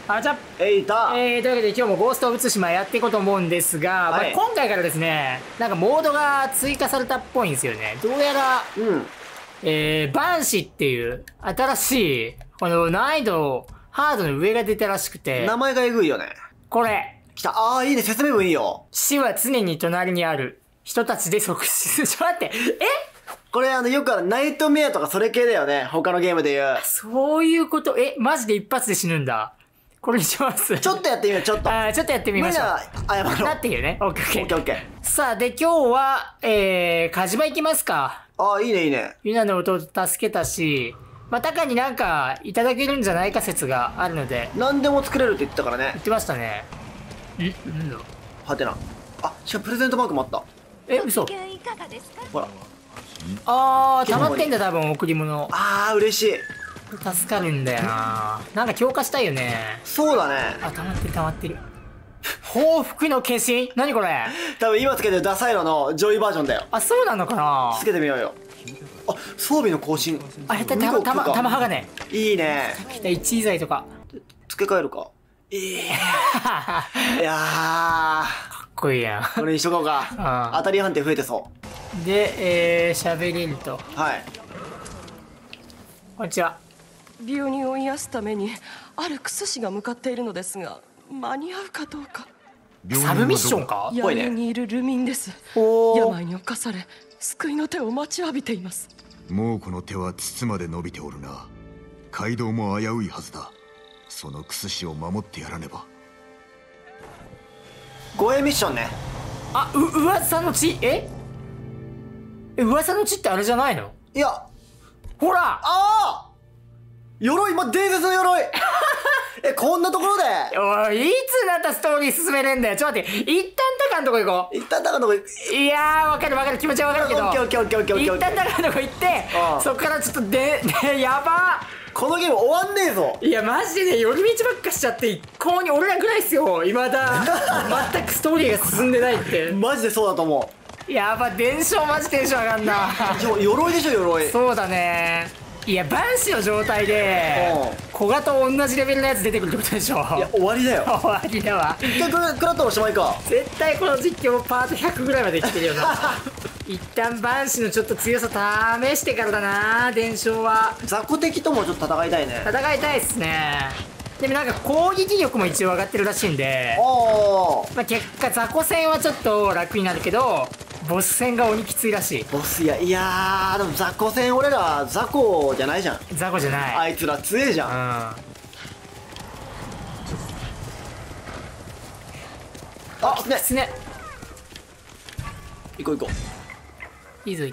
あ、じゃあ、 えいた。 というわけで今日もゴースト・オブ・ツシマやっていこうと思うんですが、 はいまあ、今回からですね、なんかモードが追加されたっぽいんですよね。どうやら、バンシっていう新しい、この難易度、ハードの上が出たらしくて、 名前がえぐいよね。 これ、 来た。ああ、いいね。説明文いいよ。 死は常に隣にある。人たちで即死。ちょっと待って、 これよくあるナイトメアとかそれ系だよね。他のゲームで言う。 そういうこと、マジで一発で死ぬんだ。これにします。 ちょっとやってみよう、ちょっと。 ちょっとやってみましょう。 謝ろう。 なっていうね。オッケーオッケー。 オッケーオッケー。 さあ、で、今日は、カジマ行きますか。 ああ、いいねいいね。 ユナの弟助けたし、まあ、タカになんかいただけるんじゃないか説があるので。 何でも作れるって言ってたからね。 言ってましたね。なんだはてな。あ、しかもプレゼントマークもあった。 嘘。 ほら。 溜まってんだ、多分、贈り物。 ああ、嬉しい。 助かるんだよな。なんか強化したいよね。 そうだね。 あ、溜まってる溜まってる。報復の化身何これ。 多分今つけてるダサイロのジョイバージョンだよ。 あ、そうなのかな。 つけてみようよ。あ、装備の更新。 あ、やった、玉鋼。 いいね。 来た、一位剤とか。 付け替えるか。いやかっこいいやん。 これにしとこうか。当たり判定増えてそう。 で、喋れると。 はい。 こんにちは。 病人を癒すためにある薬師が向かっているのですが、間に合うかどうか。 サブミッションか。 闇にいる流民です。病に侵され救いの手を待ちわびています。 猛虎の手は筒まで伸びておるな。街道も危ういはずだ。その薬師を守ってやらねば。 護衛ミッションね。 あ、噂の地。噂の地ってあれじゃないの。 いや、 ほら。 ああ、鎧、伝説の鎧。こんなところで。 おい、いつになったストーリー進めれんだよ。ちょっと待って、一旦タカのとこ行こう。 一旦タカのとこ行く。 いやー、わかる気持ちはわかるけど。 オッケー。 一旦タカのとこ行って、そっからちょっとやばー。 このゲーム終わんねえぞ。 いや、マジでね、寄り道ばっかしちゃって、一向に俺らぐらいっすよ。未だ、全くストーリーが進んでないって。 マジでそうだと思う。やば、伝承マジテンション上がんな。 鎧でしょ、鎧。 そうだね。いや、万死の状態で古賀と同じレベルのやつ出てくるってことでしょ。いや、終わりだよ。 終わりだわ。 一回食らったらおしまいか。 絶対この実況パート100ぐらいまでいってるよな。一旦万死のちょっと強さ試してからだな、伝承は。 雑魚敵ともちょっと戦いたいね。 戦いたいっすね。でもなんか攻撃力も一応上がってるらしいんで、まあ結果雑魚戦はちょっと楽になるけど、ボス戦が鬼きついらしい。 ボス、いやでも雑魚戦、俺ら雑魚じゃないじゃん。 雑魚じゃない。 あいつら強えじゃん。あ、きつね。行こう。 いいぞ、行って。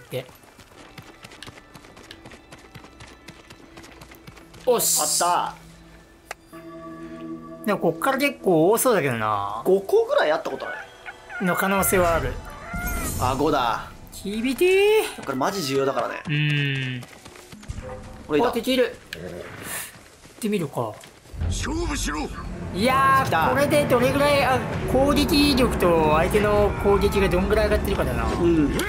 おし。 あった。 でもこっから結構多そうだけどな。 5個ぐらいあったことないの可能性はある。 あ、5だ。 きびてー。 これマジ重要だからね。 これ敵いる。行ってみるか。 勝負しろ。 いやー、これでどれぐらい攻撃力と相手の攻撃がどんぐらい上がってるかだな。な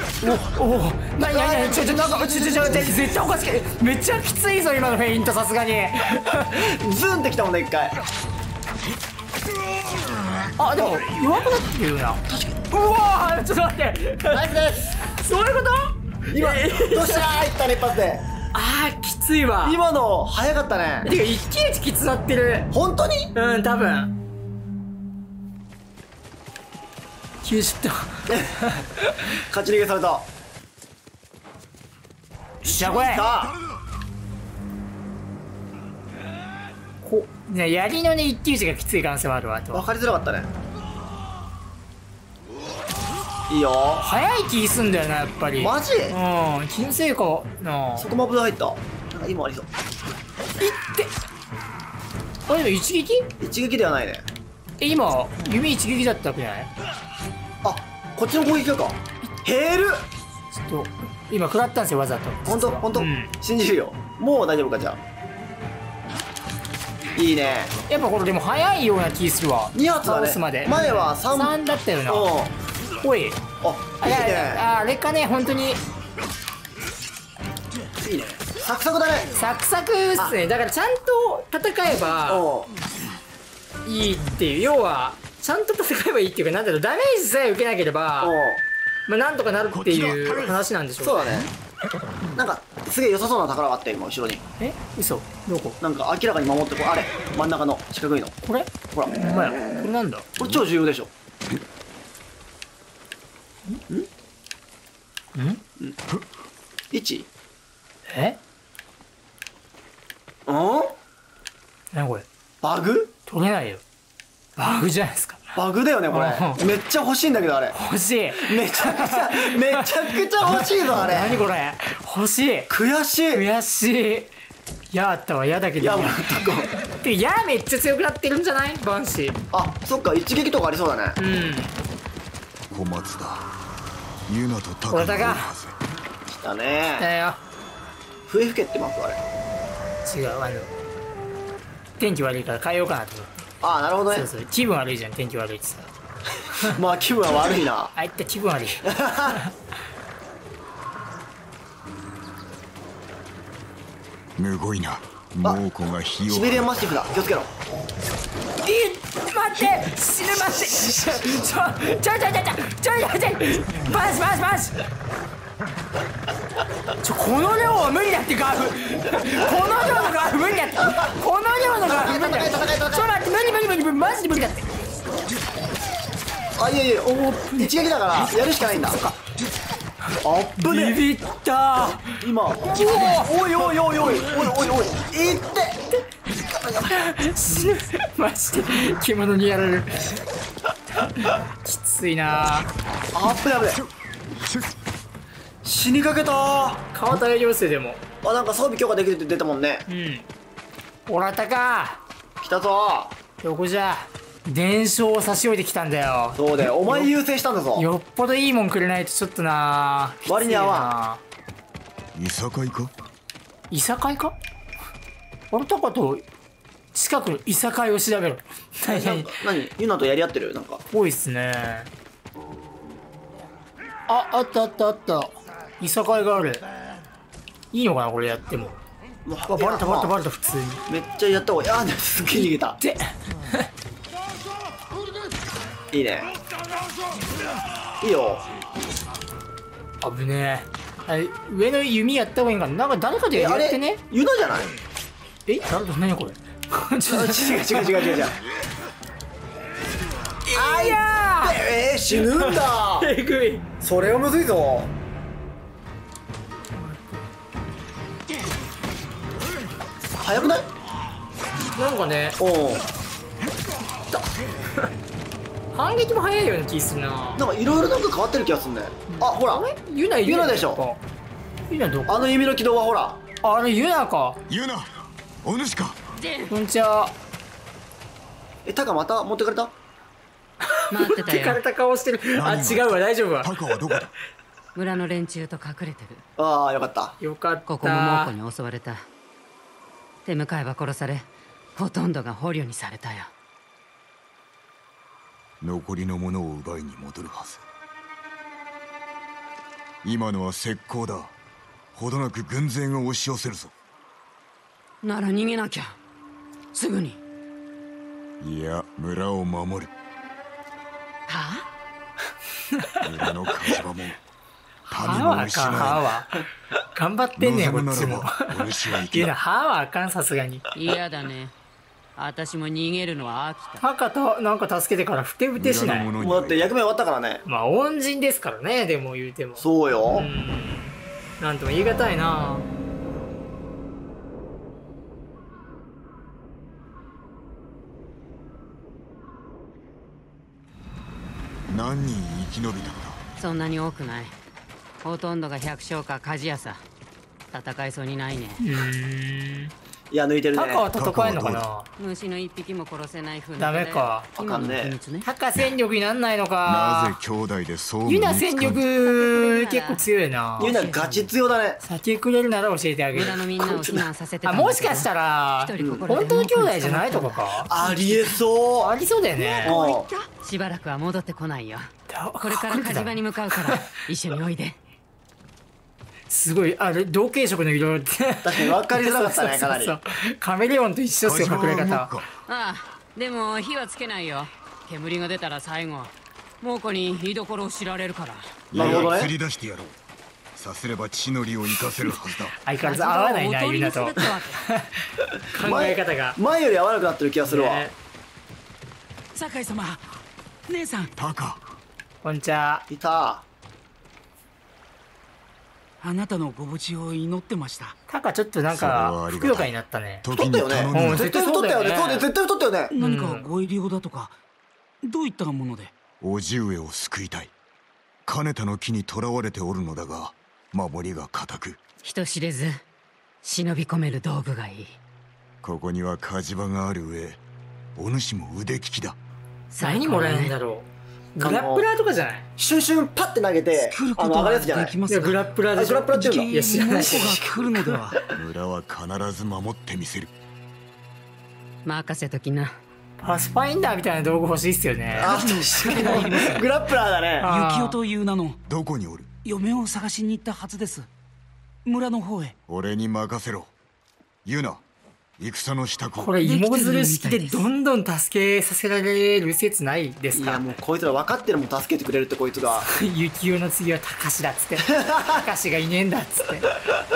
にちょ絶対おかしく、めっちゃきついぞ今のフェイント、さすがに。 ズンってきたもんね、一回。 あ、でも弱くなってるよな。確かに。うわー、ちょっと待って。 ナイスです。 そういうこと。 今どうしたー、いったね、一発で。 あー、きついわ。 今の早かったね。 てか一騎打ちきつなってる。 本当に。 多分90点。 勝ち逃げされた。 じゃあこれね、槍のね、一騎打ちがきつい可能性もあるわ。 分かりづらかったね。いいよ。 早い気すんだよな、やっぱり。 マジ？ 気のせいかな。 そこマブで入った。なんか今ありそう。 いって。あれ、でも一撃？ 一撃ではないね。 今弓一撃だったわけじゃない？ あ、こっちの攻撃か。減る。 ちょっと今食らったんですよ、わざと。 本当、信じるよ。もう大丈夫か、じゃあ。いいね。 やっぱこれでも早いような気するわ。 2発だね。前は3 だったよな。おい。 あ、いいね。 あれかね、本当に。 いいね。サクサクだね。 サクサクっすね。だからちゃんと戦えばいいっていう、要はちゃんと戦えばいいっていうか、なんだろう、ダメージさえ受けなければまあなんとかなるっていう話なんでしょう。 そうだね。なんかすげえ良さそうな宝があって今後ろに。 嘘、どこ？ なんか明らかに守ってこう、あれ真ん中の四角いの。 これ？ ほら、 ほんまや、これなんだ？ これ超重要でしょ。1？ 何これ？ バグ？ 取れないよ。バグじゃないですか。 バグだよねこれ。めっちゃ欲しいんだけどあれ。 欲しい。 めちゃくちゃ欲しいぞあれ。 何これ？欲しい。 悔しい。 悔しい。やったわ、嫌だけど。 いや、全く。 てか、めっちゃ強くなってるんじゃない？バンシー。 あ、そっか、一撃とかありそうだね。 小松だ。ユナとタカ。 これだか。 来たね。 だよ。 笛吹けってマークあれ。 違う、天気悪いから変えようかなと思って。 ああ、なるほどね。 そうそう、気分悪いじゃん、天気悪いってさ。 まあ気分は悪いな。 あいった気分悪い。 むごいな。猛虎が火を。 シベリアンマスティフだ。気をつけろ。 待って、死ぬ、待って。ちょバシ。この量は無理だってガーフ。この量のガーフ無理だって。この量のガーフ無理だって。ちょっと待って、無理、マジで無理だって。 あ、いやいや、一撃だからやるしかないんだ。あっぶね。 ビビった今。おいいって。 死ぬ、マジで獣にやられる。きついな。 あっぶね。死にかけた。 川田が要請でも。 あ、なんか装備強化できるって出たもんね。 おらたか。 来たぞ。 どこじゃ。伝承を差し置いてきたんだよ。 そうだよ、お前優先したんだぞ。 よっぽどいいもんくれないとちょっとな。 割に合わん。いさかいか？ いさかいか？俺とかと近くのいさかいを調べろ。 何？ユナとやり合ってる？なんか多いっすね。あった。いさかいがある。いいのかなこれやっても。バレた普通に。 めっちゃやった方がいい。あー、すっげえ逃げた。いいね。いいよ。 危ねえ。上の弓やった方がいいんかな。なんか誰かでやってね。 ユナじゃない？ 誰だ、何これ。 違う。 あいやー。死ぬんだ。 えぐい。 それはむずいぞ。早くない？ なんかね。反撃も早いような気するな。 なんかいろいろなんか変わってる気がするね。あ、ほら。 ユナでしょ。 ユナどこ？ あの弓の軌道はほら。 あれユナか。 ユナ、お主か。 こんにちは。 タカまた持ってかれた？ 待ってたよ。 持ってかれた顔してる。あ、違うわ、大丈夫わ。 タカはどこだ？ 村の連中と隠れてる。 ああ、よかった。 よかった。 ここも猛虎に襲われた。手向かいは殺され、ほとんどが捕虜にされたよ。 残りのものを奪いに戻るはず。今のは石膏だ。ほどなく軍勢が押し寄せるぞ。 なら逃げなきゃ。すぐに。 いや、村を守る。 はあ？村の火事場も歯はあかん。歯は頑張ってんねんこっちも。いや、歯はあかん、さすがに。 嫌だね。私も逃げるのは飽きた。 歯かとなんか助けてからふてぶてしない。 もうだって役目終わったからね。 まあ恩人ですからね。でも言うてもそうよ。 なんとも言い難いな。 何人生き延びたんだ？ そんなに多くない。ほとんどが百姓か鍛冶屋さ。戦いそうにないね。 いや、抜いてるね。 タカは戦えんのかな。 虫の一匹も殺せない風。 ダメか。 あかんね。 タカ戦力になんないのか。 なぜ兄弟でそうユナ戦力結構強いな。 ユナガチ強だね。 先くれるなら教えてあげる。 村のみんなを避難させてたあ、もしかしたら本当の兄弟じゃないとかか。 ありえそう。 ありそうだよね。 しばらくは戻ってこないよ。これから火事場に向かうから一緒においで。 すごい、あれ同系色の色って確かに分かりづらかったね。かなりカメレオンと一緒っすよ、隠れ方。 ああ、 でも火はつけないよ。煙が出たら最後猛虎に居所を知られるから。 なるほどね。 釣り出してやろう。さすれば血のりを生かせるはずだ。 相変わらず合わないな、ユナと考え方が前より合わなくなってる気がするわ。 酒井様、姉さん。 タカ。 こんにちは。 いた。 あなたのご無事を祈ってました。 タカちょっとなんかふくよかになったね。 太ったよね。絶対太ったよね。そうで絶対太ったよね。 何かご入り用だとか、どういったもので？ 叔父上を救いたい。金田の木に囚われておるのだが、守りが固く。 人知れず忍び込める道具がいい。 ここには火事場がある上、お主も腕利きだ。 何もらえるんだろう。グラップラーとかじゃない？ シュンシュンパッて投げて上がるやつじゃない？ いやグラップラーでしょ。 グラップラーって言うんだ。 いや知らない。 猛虎が来るのでは？ 村は必ず守ってみせる。 任せときな。 パスファインダーみたいな道具欲しいっすよね。 あ、グラップラーだね。 幸男という名のどこにおる？ 嫁を探しに行ったはずです。村の方へ。 俺に任せろ。ユナ、戦の支度を。 これ芋づる式でどんどん助けさせられる説ないですか？ いやもうこいつら分かってるもん、助けてくれるってこいつが。 幸男の次は高志だっつって。高志がいねえんだっつって。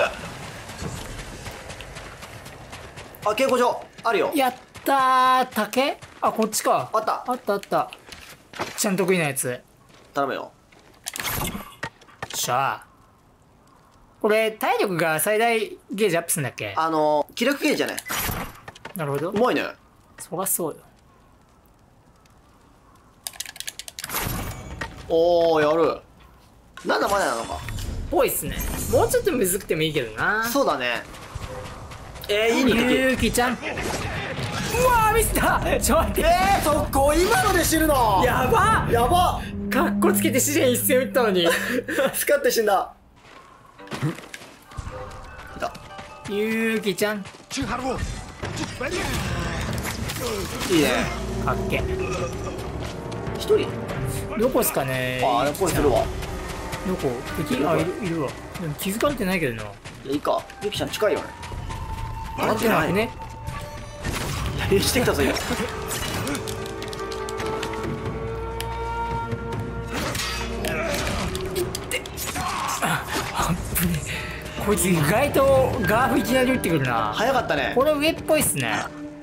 あ、稽古場あるよ。 やったー。竹？あ、こっちか。 あった。 あったあった。ちゃん得意なやつ。 頼むよ。 しゃあ。これ体力が最大ゲージアップするんだっけ？ 気力ゲージじゃね。 なるほど。 うまいね。 そらそうよ。 おー、やる。なんだまだなのか。 ぽいっすね。もうちょっとむずくてもいいけどな。 そうだね。いいね。 ゆうきちゃん。うわーミスった。ちょっと待って。 そこ今ので死ぬの。 やばやば。 かっこつけて試練一戦打ったのに。 スカって死んだ。いた。 ゆうきちゃん。 いいね。 かっけ。 一人。 どこっすかね。 あ、あれっぽいするわ。 どこ？敵？あ、いるわ。でも気づかれてないけどな。 いや、いいか。ゆきちゃん近いよね。 待ってなくね。 いや、してきたぞ今。 こいつ意外とガーフいきなり撃ってくるな。 早かったね。 これ上っぽいっすね。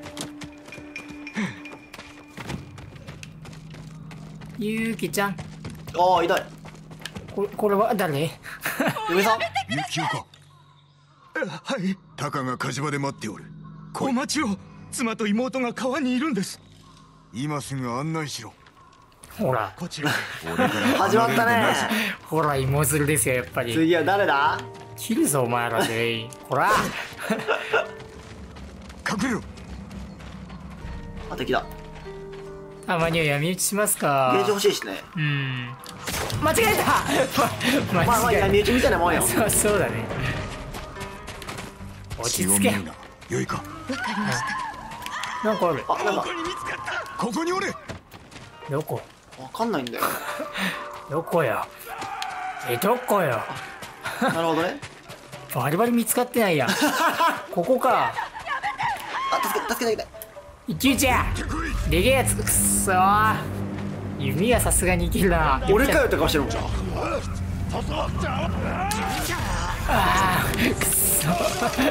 ゆうきちゃん。 ああ、痛い。 これは誰？ 嫁さん。 ユキオか。 はい。 タカが火事場で待っておる。 お待ちを。妻と妹が川にいるんです。 今すぐ案内しろ。 ほら。 こちら。 始まったね。 ほら、芋づるですよ、やっぱり。 次は誰だ？ 切るぞ、お前ら全員。ほら。 隠れろ。 あ、敵だ。 たまには闇討ちしますか。 ゲージ欲しいしね。 間違えた。 まあまあ闇討ちみたいなもんよ。 そうだね。落ち着け。 よいか。 わかりました。 なんかある。 あ、なんかここにおれ。 どこ？ わかんないんだよ。 どこよ。どこよ。 なるほどね。 バリバリ見つかってないやん。ここか。 あ、助けてあげたい。 一騎打ちや。でけえやつ。くっそー。弓はさすがにいけるな。 俺かよって顔してるもん。 あー、くっそ。くっ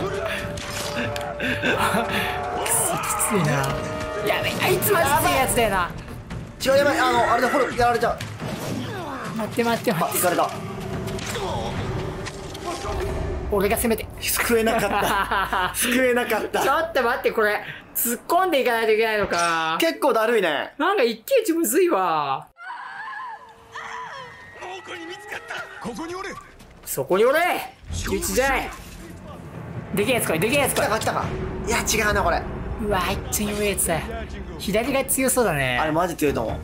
そきついな。やべ、あいつマジ強いやつだよな。 違う、やばい。あれでホルやられちゃう。 待って待って待って。 行かれた。 俺が攻めて。 救えなかった。救えなかった。 ちょっと待って、これ突っ込んでいかないといけないのか。 結構だるいね。 なんか一騎打ちむずいわ。 ここにおれ。 そこにおれ。一騎打ちじゃい。でけえやつ来い、でけえやつ来い。 来たか。いや、違うなこれ。 うわ、いっちゃ弱いやつだ。左が強そうだね。 あれマジ強いと思う。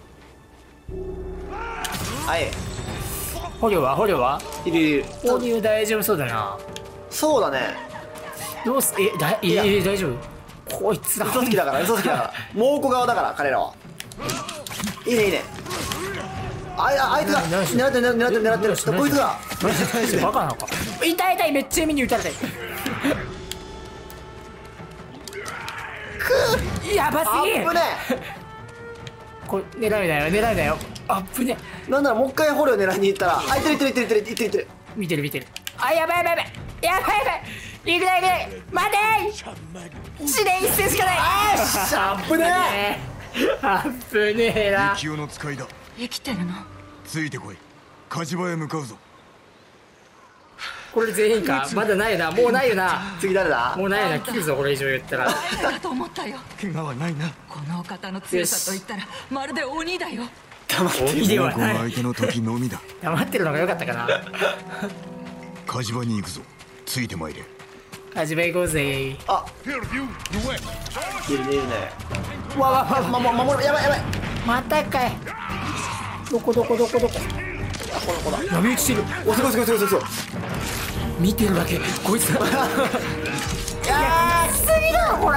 はい。 捕虜はいる。捕虜大丈夫そうだな。 そうだね。 どうす、大丈夫？こいつら嘘つきだから。猛虎側だから彼らは。いいね。あいつが狙ってる。こいつがバカなのか。痛い、めっちゃ弓に撃たれたい。 やばすぎあぶねこれ狙うなよ狙うなよ。あっぶね。 え。なんならもう一回捕虜狙いに行ったら、あ、いってるいってるいってるいってるいってるいってる。 見てる見てる。あ、やばいやばいやばいやばいやばい。いくないいくない。待てー。試練一戦しかない。 あっぶねあっぶねえな。 幸男の使いだ。 生きてるの？ ついてこい。火事場へ向かうぞ。 これ全員か。まだないよな。もうないよな。 次誰だ？ もうないよな。切るぞこれ以上言ったら。 誰かと思ったよ。 怪我はないな。 このお方の強さと言ったらまるで鬼だよ。 黙って鬼ではこのない。 相手の時のみだ。 黙ってるのが良かったかな。 火事場に行くぞ。ついてまいれ。 始め行こうぜ。 あ、いるねいるね。 わわわわ。 守る。やばいやばい。 またかい。どこどこどこどこ。波打ちしてる。 お、すごいすごいすごいすごい。 見てるだけ。こいつ。いやーすぎだろこれ。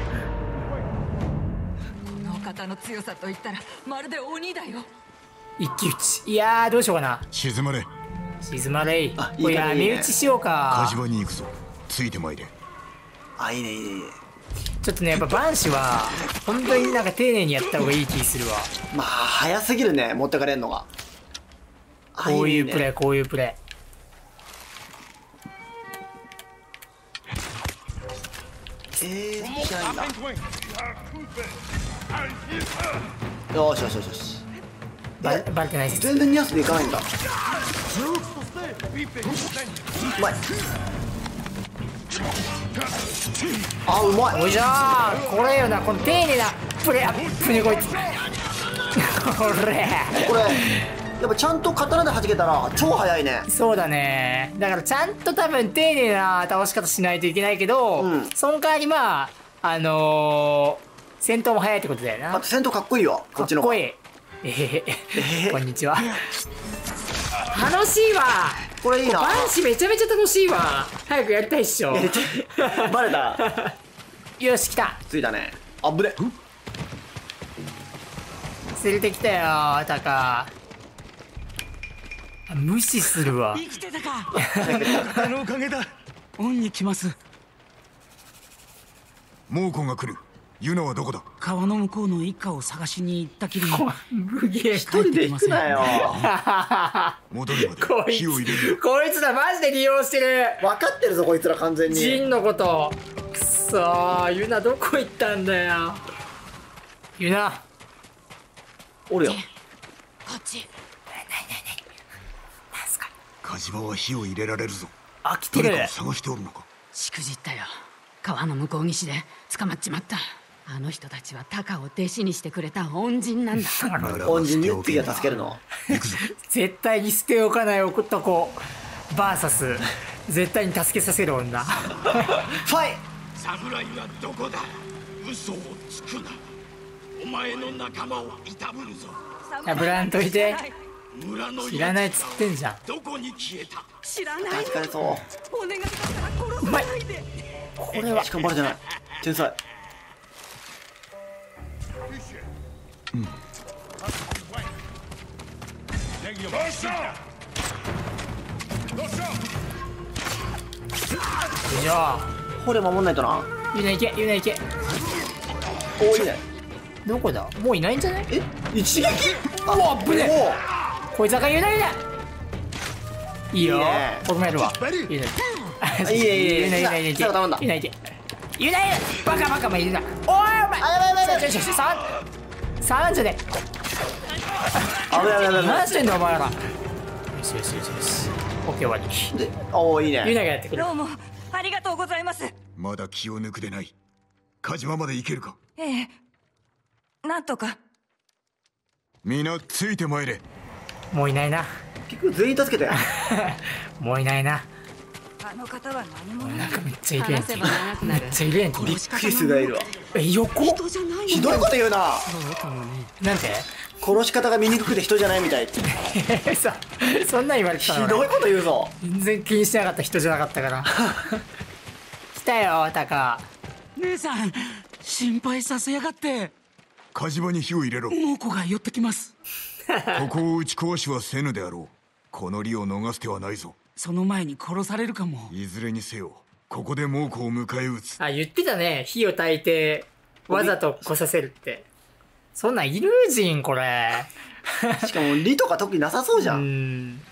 このお方の強さと言ったらまるで鬼だよ。 一騎打ち。いやーどうしようかな。 静まれ。 静まれい。 あこれいいねいいね闇打ちしようか。 火事場に行くぞ。ついてまいれ。 あ、いいねいいねいいね。 ちょっとねやっぱバンシは本当になんか丁寧にやった方がいい気するわ。 まあ早すぎるね、持ってかれんのが。 こういうプレーー。 こういうプレしないんだ。よしよしよしよし。 ー。バレてないです。 全然ニャスでいかないんだ。うまい。あ、うまい。 おいしょー。これよなこの丁寧なプレーアップにこいつ。これ。 これやっぱちゃんと刀で弾けたら超速いね。 そうだね。だからちゃんと多分丁寧な倒し方しないといけないけど、 うんその代わりまあ戦闘も早いってことだよな。 あと戦闘かっこいいわ、こっちの方が。 かっこいい。こんにちは。楽しいわ。 これいいな。 バンシめちゃめちゃ楽しいわ。早くやりたいっしょ。 バレた。 よし来た。 ついたね。あぶね。 連れてきたよタカ。無視するわ。 生きてたか。あのおかげだ。恩に来ます。 猛虎が来る。ユナはどこだ。 川の向こうの一家を探しに行ったきりに無限。 一人で行くなよ。 戻るまでこい火を入れるよ。 つこいつらマジで利用してる。 分かってるぞこいつら完全に。 ジンのこと。くそーユナどこ行ったんだよ。ユナ。 おるよ。 こっち。 なんすか。 火事場は火を入れられるぞ。 あ来てる。 誰かを探しておるのか。 しくじったよ。川の向こう岸で捕まっちまった。あの人たちはタカを弟子にしてくれた恩人なんだ。 恩人に次は助けるの。 行くぞ。 絶対に捨ておかない男バーサス絶対に助けさせる女。 ファイ。 侍はどこだ。嘘をつくな。お前の仲間をいたぶるぞ。 ぶらんといて。 村の知らないっつってんじゃん。 どこに消えた。 知らない。 疲れそう。 お願いだから殺さないで。 これはしかもバレじゃない。天才。 以上。 捕虜守んないとな。 ユナ行けユナ行け。 おお、いいね。 どこだもういないんじゃない。 え、一撃。あ、 うわぶねおこいつはユナユナ。いいよいいねとどめるわ。ユナいいねいいねユナユナユナ行け最後頼んだユナ行けユナユナバカバカまいるな。おいお前あ、やばいやばいやばい。 ちょ3じゃねあ、やばいやばいやば何してんだお前ら。よしよしよしよしオッケー終わり。 い。で、おお、いいね。 ユナがやってくる。 どうもありがとうございます。 まだ気を抜くでない。火事場まで行けるか。 ええ、なんとか。 皆ついてまいれ。 もういないな。 結局全員助けて。 もういないな。 あの方は何者なんかめっちゃいるやん話せば長くなるめっ。ちゃいるやんビックリスがいるわ。 横ひどいこと言うな。 なんて殺し方が醜くて人じゃないみたいって。 そんなん言われてたのひどいこと言うぞ。 全然気にしなかった人じゃなかったから来たよタカ。 姉さん心配させやがって。 火事場に火を入れろ。 猛虎が寄ってきます。 ここを打ち壊しはせぬであろう。この利を逃す手はないぞ。 その前に殺されるかも。 いずれにせよここで猛虎を迎え撃つ。 あ言ってたね。火を焚いてわざと来させるって。そんなんいる人これ。 しかもリとか特になさそうじゃん。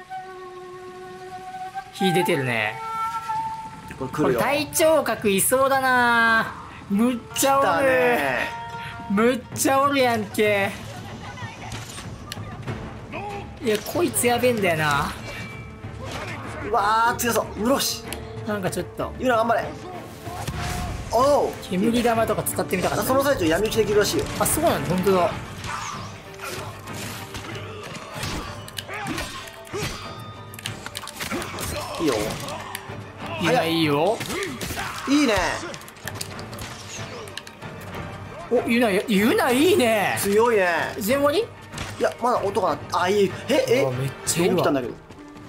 火出てるね。 これ隊長角いそうだな。むっちゃおる、むっちゃおるやんけ。いやこいつやべえんだよな。 うわー強そう。室伏なんかちょっとユナ頑張れ。おお煙玉とか使ってみたかった。 その最中闇打ちできるらしいよ。 あそうなんだ。本当だ。 いいよ。 いいよ。 いいね。 おユナいいね。 強いね。 全割り。 いやまだ音があいい。えめっちゃいるわ。 起きたんだけど。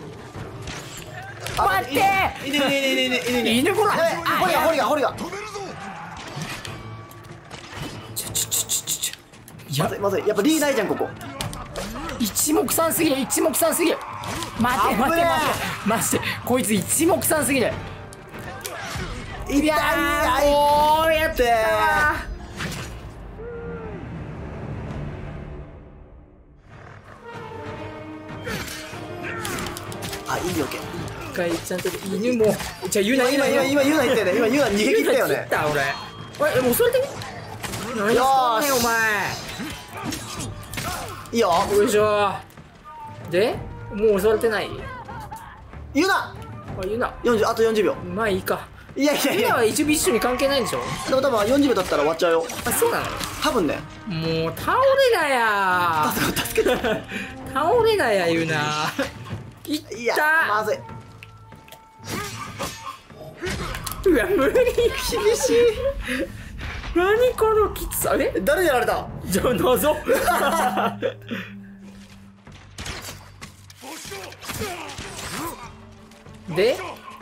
待って。犬こら。 ホリがまずいやっぱリーないじゃんここ。 一目散すぎる。待てマジでこいつ一目散すぎる。 いやおーやってー。 あいいよけ。 一回ちゃんと犬もじゃあユナ今ユナ言ったよね。今ユナ逃げ切ったよね。 切った俺。もうそれでよーしお前いいよ。 よいしょ。でもう襲われてない。 ユナユナあと40秒。 まあいいか。 いやユナは一緒に関係ないんでしょ。 でも多分40秒経ったら終わっちゃうよ。 あそうなの。 多分ね。 もう倒れなや助けて。 倒れなやユナ。いったいやまずい。 うわ無理。厳しい。何このきつさ。 誰にやられた。 じゃあ謎。で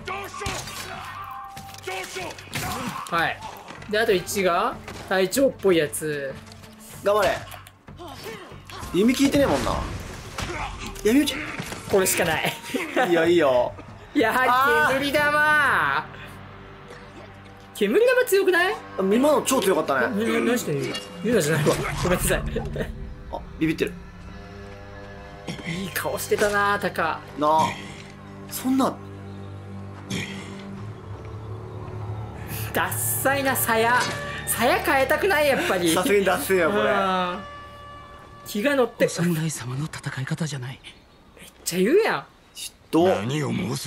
はいであと1が隊長っぽいやつ。 頑張れ。弓効いてねえもんな。闇打ちこれしかない。 いいよいいよ。 やはり煙玉。煙玉強くない？ 今の超強かったね。 何してんの？ユナじゃないわ。ごめんなさい。 あビビってる。 いい顔してたなタカ。 なあそんなダッサいな。鞘変えたくないやっぱり。 さすがにダッセーよこれ。 気が乗って。 お侍様の戦い方じゃない。 めっちゃ言うやん。 どう何を申す。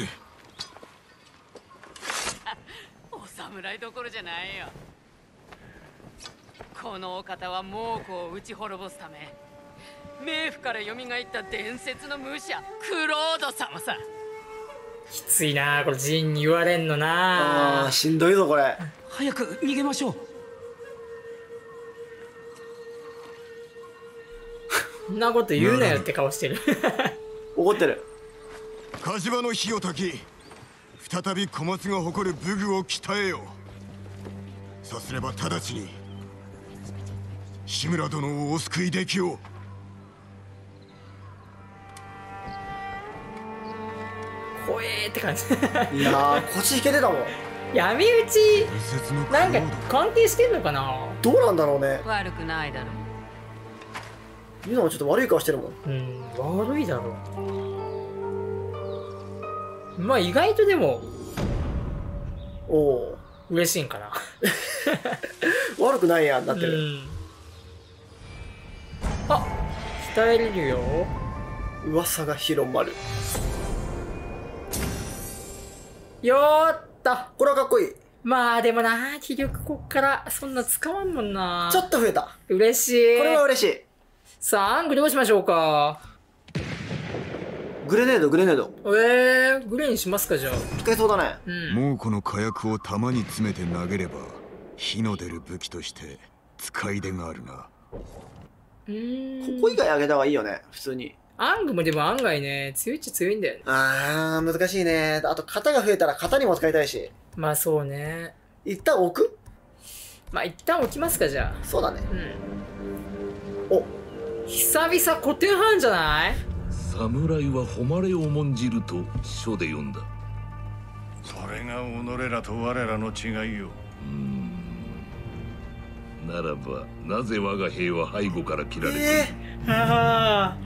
お侍どころじゃないよ。このお方は猛虎を討ち滅ぼすため冥府から蘇った伝説の武者クロード様さ。 きついなこれジンに言われんのな。 しんどいぞこれ。 早く逃げましょう。 そんなこと言うなよって顔してる。 怒ってる。 火事場の火を焚き再び小松が誇る武具を鍛えよう。さすれば直ちに志村殿をお救いできよう。 怖えって感じ。 いやー腰引けてたもん。 闇討ちなんか関係してんのかな。 どうなんだろうね。 悪くないだろう。 ユナもちょっと悪い顔してるもん。 悪いだろう。まあ意外とでもおお嬉しいんかな。 悪くないやんなってる。 あ鍛えれるよ。 噂が広まる。 よーった。 これはかっこいい。 まあでもな気力こっからそんな使わんもんな。 ちょっと増えた。 嬉しい。 これは嬉しい。 さあアングどうしましょうか。 グレネードグレーにしますかじゃあ。 使えそうだね。 猛虎の火薬を弾に詰めて投げれば火の出る武器として使い出があるな。 ここ以外上げた方がいいよね普通に。 アングもでも案外ね強いっちゃ強いんだよね。 難しいね。あと型が増えたら型にも使いたいし。 まあそうね。 一旦置く。 まあ一旦置きますかじゃあ。 そうだね。 お久々古典班じゃない。 侍は誉れを重んじると書で読んだ。 それが己らと我らの違いよ。 ならばなぜ我が兵は背後から切られている、 ああ